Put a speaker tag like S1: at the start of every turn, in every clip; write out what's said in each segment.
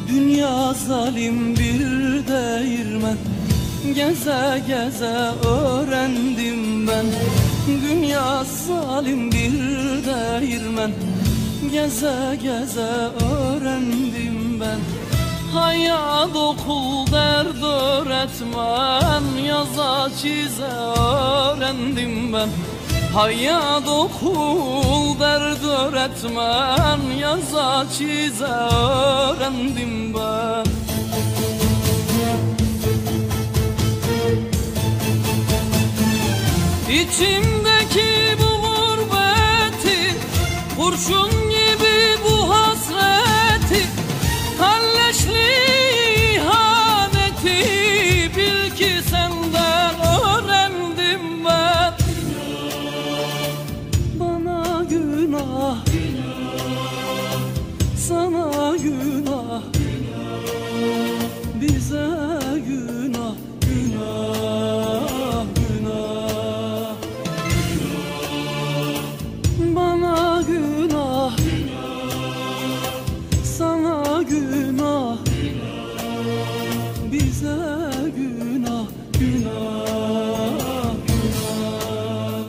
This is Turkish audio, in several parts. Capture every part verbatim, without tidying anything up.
S1: Dünya zalim bir değirmen, geze geze öğrendim ben. Dünya zalim bir değirmen, geze geze öğrendim ben. Hayat okul dert öğretmen, yaza çize öğrendim ben. Hayat okul dert öğretmen, yaza çize öğrendim ben. İçimdeki bu gurbeti, kurşun gibi bu hasreti, kalleşli ihaneti bil ki senden öğrendim ben. Bana günah, sana günah, bize günah, günah, günah. Bana günah, sana günah, bize günah, günah, günah.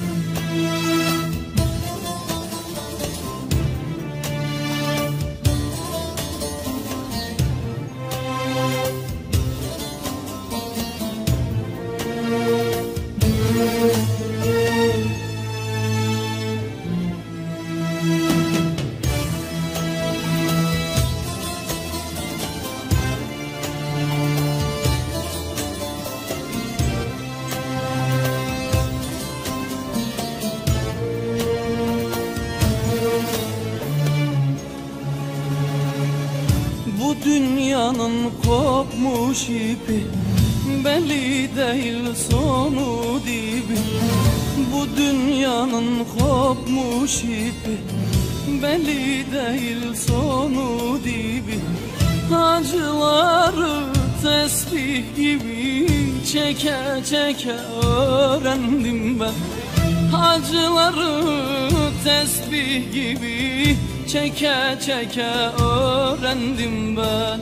S1: Bu dünyanın kopmuş ipi, belli değil sonu dibi. Bu dünyanın kopmuş ipi, belli değil sonu dibi. Acıları tesbih gibi çeke çeke öğrendim ben. Acıları tesbih gibi çeke çeke öğrendim ben.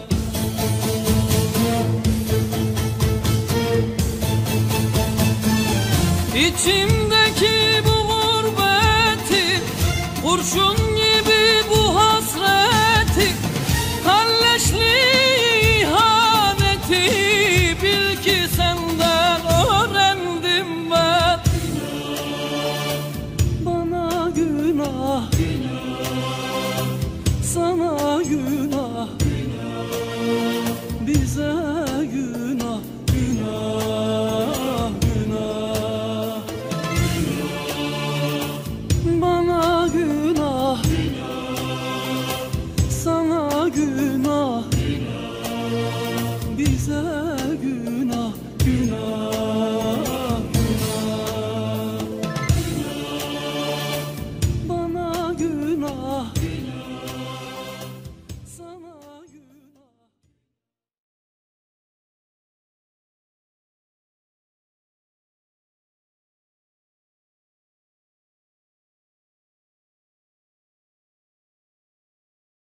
S1: İçimdeki bu gurbeti, kurşun gibi bu hasreti, kalleşli ihaneti bil ki senden öğrendim ben. Bana günah, sana günah, bize